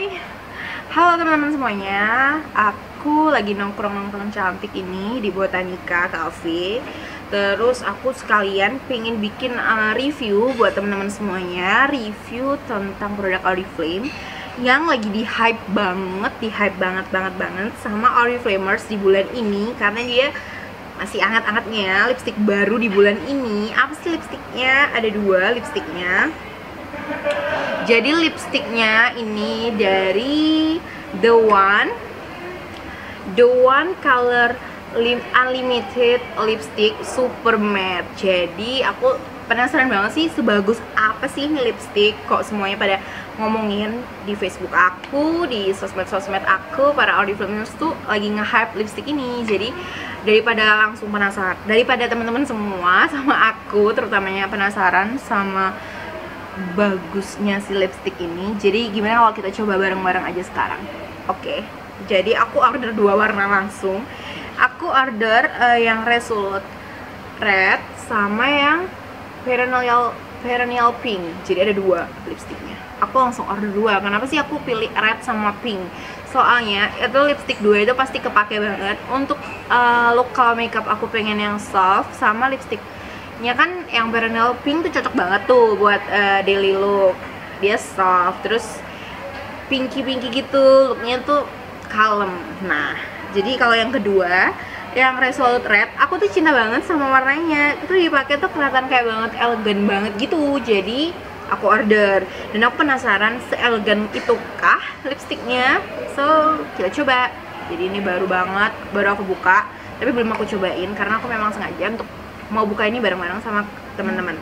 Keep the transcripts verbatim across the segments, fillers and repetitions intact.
Hai, halo teman-teman semuanya. Aku lagi nongkrong-nongkrong cantik ini di Botanica Cafe. Terus aku sekalian pengen bikin uh, review buat teman-teman semuanya, review tentang produk Oriflame yang lagi di hype banget, di hype banget banget banget sama Oriflamers di bulan ini karena dia masih anget-angetnya lipstick baru di bulan ini. Apa sih lipstiknya? Ada dua lipstiknya. Jadi lipstiknya ini dari The One The One Color Unlimited Lipstick Super Matte. Jadi aku penasaran banget sih sebagus apa sih ini lipstick. Kok semuanya pada ngomongin di Facebook aku, di sosmed-sosmed aku, para Oriflamers tuh lagi nge-hype lipstick ini. Jadi daripada langsung penasaran, daripada teman-teman semua sama aku terutamanya penasaran sama bagusnya si lipstick ini, jadi gimana kalau kita coba bareng-bareng aja sekarang? Oke, jadi aku order dua warna langsung. Aku order uh, yang Resolute Red sama yang Perennial Perennial Pink. Jadi ada dua lipsticknya. Aku langsung order dua. Kenapa sih aku pilih red sama pink? Soalnya itu lipstick dua itu pasti kepake banget untuk uh, look kalau makeup aku pengen yang soft, sama lipstick ya kan yang Perennial Pink tuh cocok banget tuh buat uh, daily look. Dia soft, terus pinky-pinky gitu, looknya tuh kalem. Nah, jadi kalau yang kedua, yang Resolute Red, aku tuh cinta banget sama warnanya. Itu dipakai tuh kelihatan kayak banget, elegan banget gitu. Jadi aku order, dan aku penasaran seelegan itukah lipstiknya. So, kita coba. Jadi ini baru banget, baru aku buka, tapi belum aku cobain karena aku memang sengaja untuk mau buka ini bareng-bareng sama teman-teman.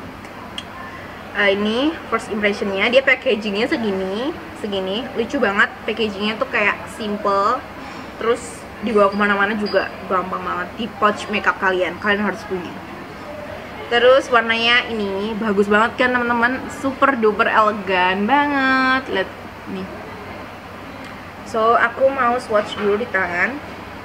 Uh, ini first impressionnya, dia packagingnya segini, segini, lucu banget. Packagingnya tuh kayak simple, terus dibawa kemana-mana juga gampang banget. Di pouch makeup kalian, kalian harus punya. Terus warnanya ini bagus banget kan teman-teman, super duper elegan banget. Lihat nih. So aku mau swatch dulu di tangan.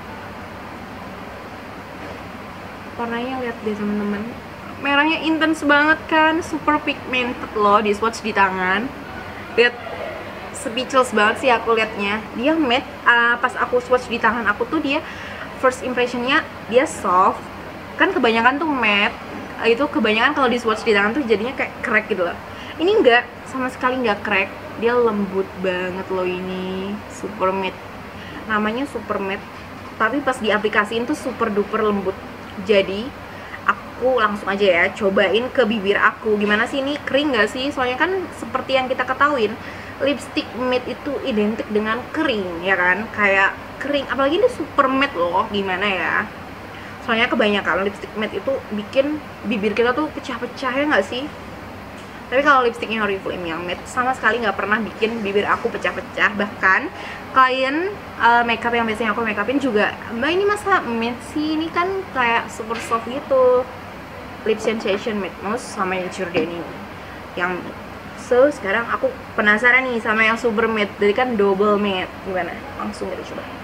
Warnanya lihat deh teman-teman, merahnya intens banget kan, super pigmented loh di swatch di tangan. Lihat, speechless banget sih aku liatnya. Dia matte, uh, pas aku swatch di tangan aku tuh dia first impressionnya dia soft. Kan kebanyakan tuh matte, uh, itu kebanyakan kalau di swatch di tangan tuh jadinya kayak crack gitu loh. Ini enggak, sama sekali enggak crack. Dia lembut banget loh ini, super matte. Namanya super matte, tapi pas diaplikasiin tuh super duper lembut. Jadi aku langsung aja ya cobain ke bibir aku. Gimana sih ini, kering gak sih? Soalnya kan seperti yang kita ketahuin, lipstick matte itu identik dengan kering ya kan, kayak kering. Apalagi ini super matte loh, gimana ya. Soalnya kebanyakan lipstick matte itu bikin bibir kita tuh pecah-pecah ya gak sih? Tapi kalau lipstiknya Oriflame yang matte sama sekali nggak pernah bikin bibir aku pecah-pecah. Bahkan klien uh, makeup yang biasanya aku makeupin juga, mbak ini masa matte sih, ini kan kayak super soft gitu. Lip Sensation Matte Mousse sama yang Giordani yang matte. So sekarang aku penasaran nih sama yang super matte, jadi kan double matte. Gimana? Langsung kita coba.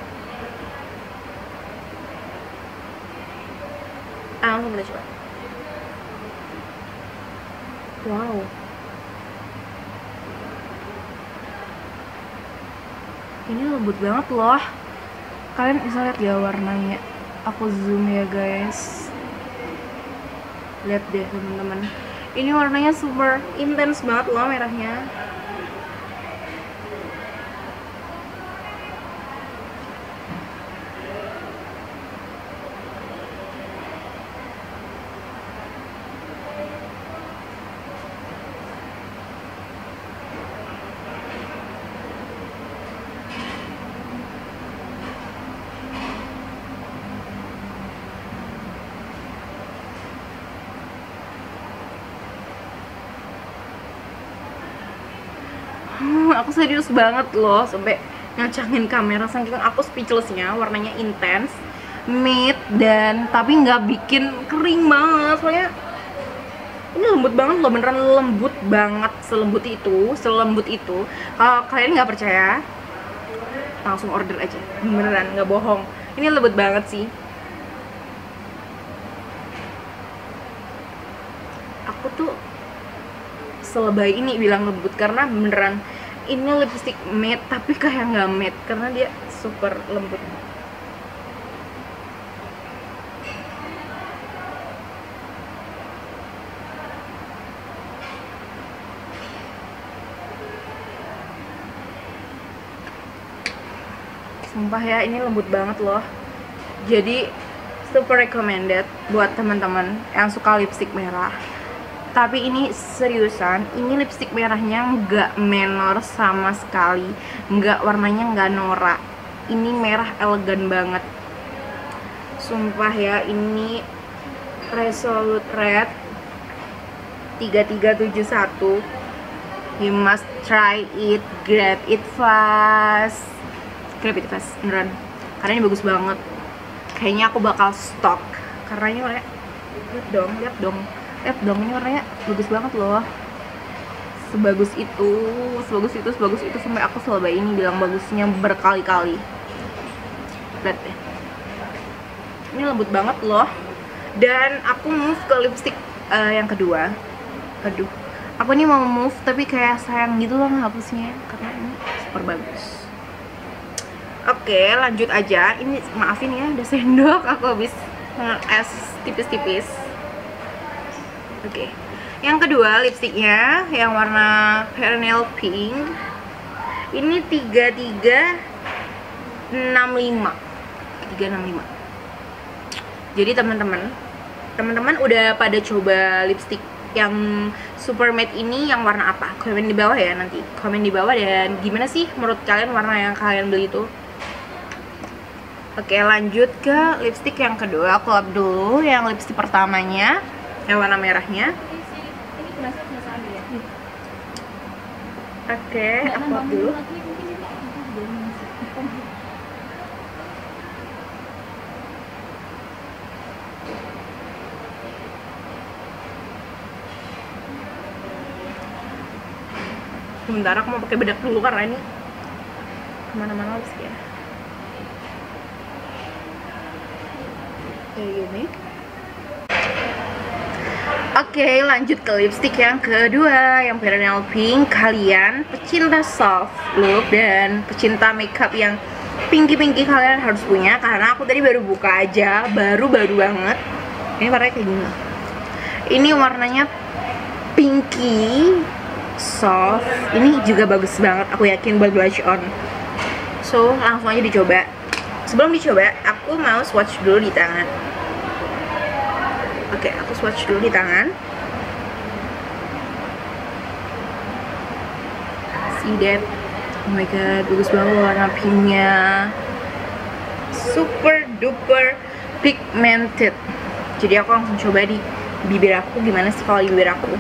Ah, langsung kita coba. Wow, ini lembut banget loh. Kalian bisa lihat ya warnanya. Aku zoom ya guys. Lihat deh teman-teman. Ini warnanya super intens banget loh merahnya. Hmm, aku serius banget loh, sampai ngacangin kamera saking aku speechlessnya. Warnanya intens, matte, dan tapi nggak bikin kering banget. Soalnya ini lembut banget loh, beneran lembut banget, selembut itu, selembut itu. Kalau kalian nggak percaya, langsung order aja, beneran nggak bohong. Ini lembut banget sih. Aku tuh selebay ini bilang lembut karena beneran ini lipstick matte tapi kayak nggak matte karena dia super lembut. Sumpah ya, ini lembut banget loh. Jadi super recommended buat teman-teman yang suka lipstick merah. Tapi ini seriusan, ini lipstick merahnya nggak menor sama sekali, nggak, warnanya nggak norak. Ini merah elegan banget. Sumpah ya, ini Resolute Red tiga tiga tujuh satu. You must try it, grab it fast. Grab it fast, beneran. Karena ini bagus banget. Kayaknya aku bakal stok karena ini warnanya, lihat dong, lihat dong, lihat dong, ini warnanya bagus banget loh. Sebagus itu, sebagus itu, sebagus itu, sampai aku selebay ini bilang bagusnya berkali-kali. Lihat deh, ini lembut banget loh. Dan aku move ke lipstick uh, yang kedua. Aduh, aku ini mau move tapi kayak sayang gitu loh ngehapusnya karena ini super bagus. Oke, lanjut aja. Ini maafin ya, ada sendok, aku habis es tipis-tipis. Oke, yang kedua lipstiknya yang warna Perennial Pink. Ini tiga tiga enam lima. tiga enam lima. Jadi teman-teman, teman-teman udah pada coba lipstick yang super matte ini yang warna apa? Komen di bawah ya nanti. Komen di bawah, dan gimana sih menurut kalian warna yang kalian beli itu? Oke, lanjut ke lipstick yang kedua. Aku lap dulu yang lipstick pertamanya, yang warna merahnya. Oke, aku lap dulu. Sebentar, aku mau pakai bedak dulu karena ini kemana-mana lipstick ya. Kayak gini. Oke, lanjut ke lipstick yang kedua, yang Perennial Pink. Kalian pecinta soft look dan pecinta makeup yang pinky-pinky kalian harus punya, karena aku tadi baru buka aja, baru-baru banget. Ini warnanya kayak gini. Ini warnanya pinky soft. Ini juga bagus banget, aku yakin buat blush on. So, langsung aja dicoba. Sebelum dicoba, aku mau swatch dulu di tangan. Oke, aku swatch dulu di tangan. See that? Oh my god, bagus banget warna pinknya. Super duper pigmented. Jadi aku langsung coba di bibir aku, gimana sih kalau di bibir aku.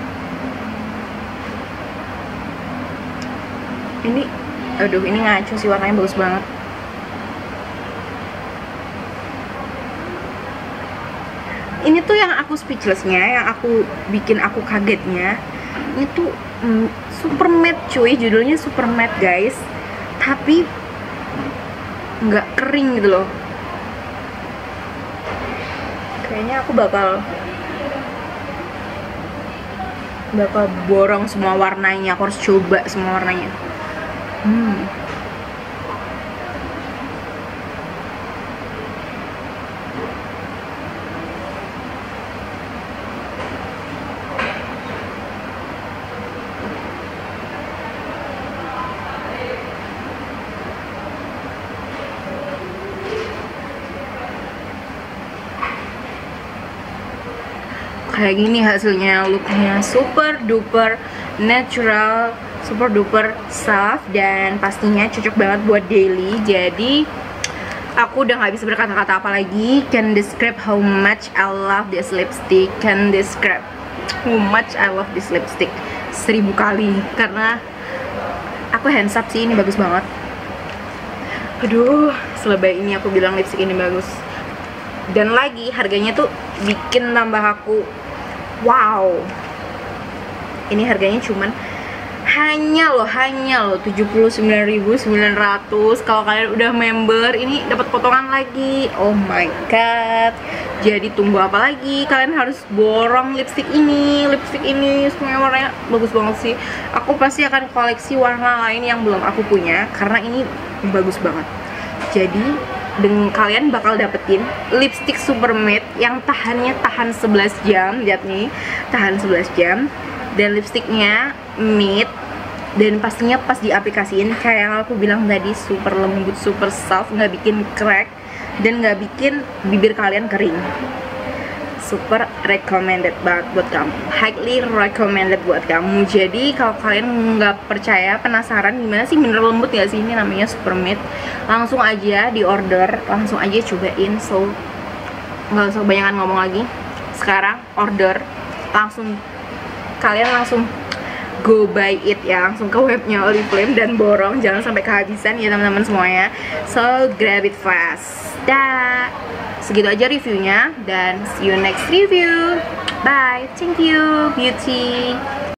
Ini, aduh, ini ngaco sih, warnanya bagus banget. Ini tuh yang aku speechlessnya, yang aku bikin aku kagetnya. Ini tuh mm, super matte cuy, judulnya super matte guys, tapi nggak kering gitu loh. Kayaknya aku bakal bakal borong semua warnanya. Aku harus coba semua warnanya. Hmm. Kayak gini hasilnya, looknya super duper natural, super duper soft, dan pastinya cocok banget buat daily. Jadi aku udah nggak bisa berkata-kata apa lagi. Can describe how much I love this lipstick. Can describe how much I love this lipstick seribu kali, karena aku hands up sih, ini bagus banget. Aduh, selebay ini aku bilang lipstick ini bagus. Dan lagi harganya tuh bikin tambah aku wow. Ini harganya cuman hanya loh, hanya loh tujuh puluh sembilan ribu sembilan ratus. Kalau kalian udah member, ini dapat potongan lagi. Oh my god, Jadi tunggu apa lagi? Kalian harus borong lipstick ini. Lipstick ini semuanya warnanya bagus banget sih. Aku pasti akan koleksi warna lain yang belum aku punya karena ini bagus banget. Jadi dengan kalian bakal dapetin lipstick super matte yang tahannya tahan sebelas jam. Lihat nih, tahan sebelas jam. Dan lipsticknya matte. Dan pastinya pas diaplikasiin kayak yang aku bilang tadi, super lembut, super soft, nggak bikin crack dan nggak bikin bibir kalian kering. Super recommended banget buat kamu, highly recommended buat kamu. Jadi kalau kalian nggak percaya, penasaran gimana sih bener lembut ya sih, ini namanya super matte, langsung aja di order, langsung aja cobain. So nggak usah kebanyakan ngomong lagi, sekarang order langsung, kalian langsung go buy it ya, langsung ke webnya Oriflame dan borong, jangan sampai kehabisan ya teman-teman semuanya. So grab it fast. Dah, segitu aja reviewnya dan see you next review. Bye, thank you beauty.